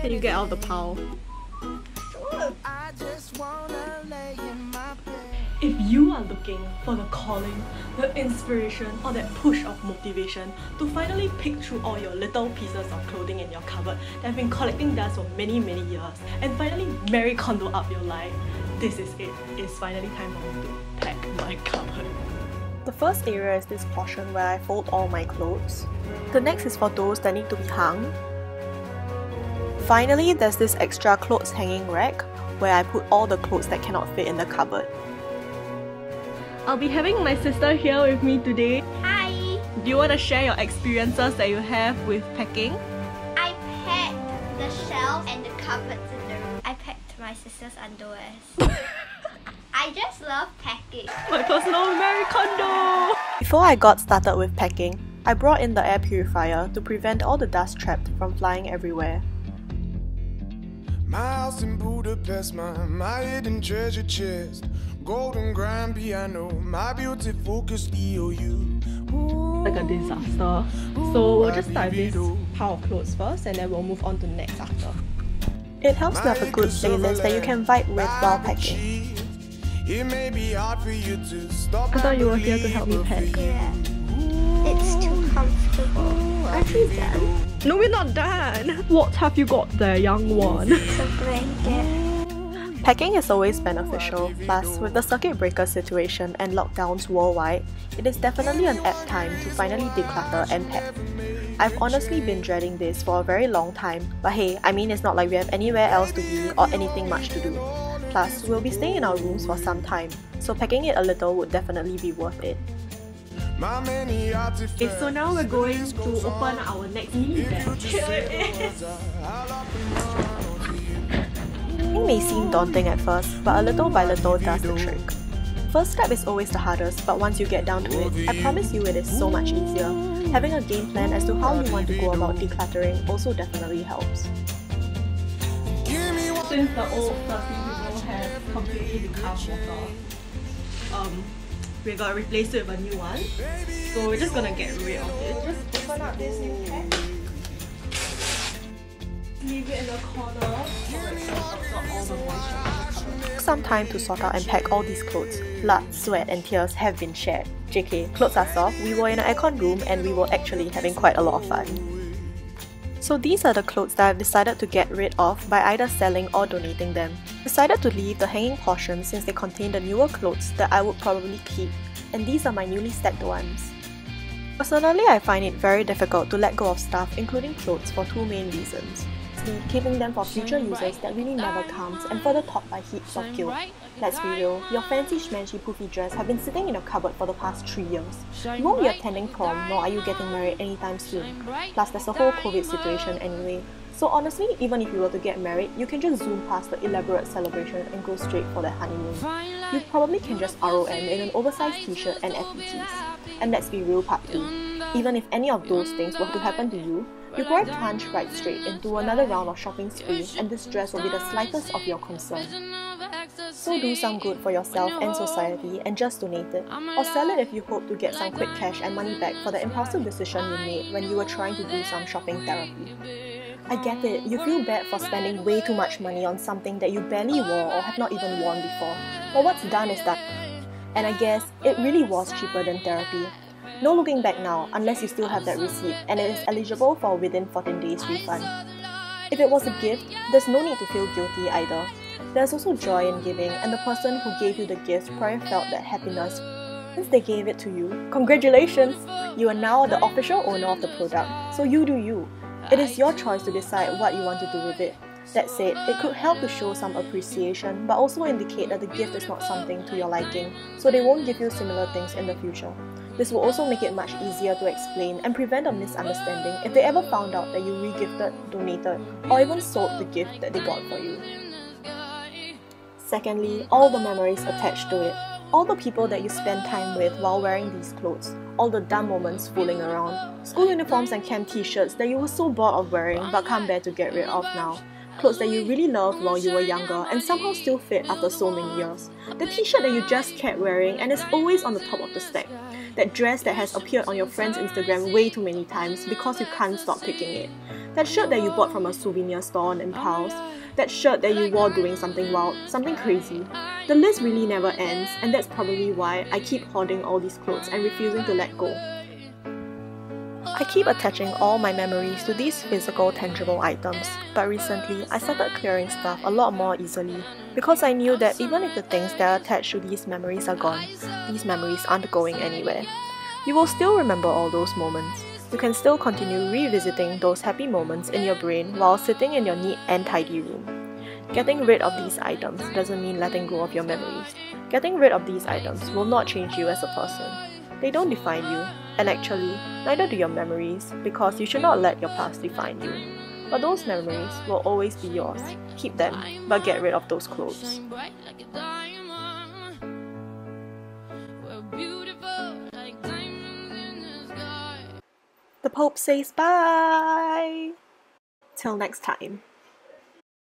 Can you get out of the pile? If you are looking for the calling, the inspiration, or that push of motivation to finally pick through all your little pieces of clothing in your cupboard that have been collecting dust for many years and finally Marie Kondo up your life, this is it. It's finally time for me to pack my cupboard. The first area is this portion where I fold all my clothes. The next is for those that need to be hung. Finally, there's this extra clothes hanging rack where I put all the clothes that cannot fit in the cupboard. I'll be having my sister here with me today. Hi! Do you want to share your experiences that you have with packing? I packed the shelf and the cupboards in the room. I packed my sister's underwear. I just love packing. My personal Marie Kondo! Before I got started with packing, I brought in the air purifier to prevent all the dust trapped from flying everywhere. My house in Budapest, my hidden treasure chest, golden grand piano, my beauty focused EOU. Like a disaster. So we'll just start with this pile of clothes first and then we'll move on to the next after. It helps to have a good playlist that you can vibe with while packing. It may be hard for you to stop. I thought you were here to help me pack. Yeah. It's too comfortable. Aren't we done? No, we're not done! What have you got there, young one? It's a blanket. Packing is always beneficial, plus with the circuit breaker situation and lockdowns worldwide, it is definitely an apt time to finally declutter and pack. I've honestly been dreading this for a very long time, but hey, I mean it's not like we have anywhere else to be or anything much to do. Plus, we'll be staying in our rooms for some time, so packing it a little would definitely be worth it. Okay, so now we're going to open our next mini bag. Here it is! It may seem daunting at first, but a little by little does the trick. First step is always the hardest, but once you get down to it, I promise you it is so much easier. Having a game plan as to how you want to go about decluttering also definitely helps. Since the old stuffy people have completely become water, we gotta replace it with a new one. So we're just gonna get rid of it. Just open up this new pack. Leave it in the corner. Took some time to sort out and pack all these clothes. Blood, sweat and tears have been shared. JK, clothes are soft, we were in an aircon room and we were actually having quite a lot of fun. So these are the clothes that I've decided to get rid of by either selling or donating them. Decided to leave the hanging portion since they contain the newer clothes that I would probably keep, and these are my newly stacked ones. Personally, I find it very difficult to let go of stuff including clothes for two main reasons. Keeping them for future users that really never counts and further topped by heaps of guilt. Let's be real, your fancy schmancy poofy dress have been sitting in your cupboard for the past 3 years. You won't be attending prom nor are you getting married anytime soon. Plus there's the whole COVID situation anyway. So honestly, even if you were to get married, you can just zoom past the elaborate celebration and go straight for the honeymoon. You probably can just ROM in an oversized t-shirt and FPTs. And let's be real, part 2. Even if any of those things were to happen to you, you probably plunge right straight into another round of shopping spree and this dress will be the slightest of your concern. So do some good for yourself and society and just donate it, or sell it if you hope to get some quick cash and money back for the impulsive decision you made when you were trying to do some shopping therapy. I get it, you feel bad for spending way too much money on something that you barely wore or have not even worn before, but what's done is done. And I guess it really was cheaper than therapy. No looking back now, unless you still have that receipt and it is eligible for within 14 days refund. If it was a gift, there's no need to feel guilty either. There's also joy in giving and the person who gave you the gift probably felt that happiness. Since they gave it to you, congratulations! You are now the official owner of the product, so you do you. It is your choice to decide what you want to do with it. That said, it could help to show some appreciation but also indicate that the gift is not something to your liking, so they won't give you similar things in the future. This will also make it much easier to explain and prevent a misunderstanding if they ever found out that you regifted, donated, or even sold the gift that they got for you. Secondly, all the memories attached to it. All the people that you spend time with while wearing these clothes. All the dumb moments fooling around. School uniforms and camp t-shirts that you were so bored of wearing but can't bear to get rid of now. Clothes that you really loved while you were younger and somehow still fit after so many years. The t-shirt that you just kept wearing and is always on the top of the stack. That dress that has appeared on your friend's Instagram way too many times because you can't stop picking it. that shirt that you bought from a souvenir store on impulse, that shirt that you wore doing something wild, something crazy. The list really never ends, and that's probably why I keep hoarding all these clothes and refusing to let go. I keep attaching all my memories to these physical, tangible items, but recently I started clearing stuff a lot more easily because I knew that even if the things that are attached to these memories are gone, these memories aren't going anywhere. You will still remember all those moments. You can still continue revisiting those happy moments in your brain while sitting in your neat and tidy room. Getting rid of these items doesn't mean letting go of your memories. Getting rid of these items will not change you as a person. They don't define you, and actually, neither do your memories, because you should not let your past define you. But those memories will always be yours. Keep them, but get rid of those clothes. The Pope says bye! Till next time.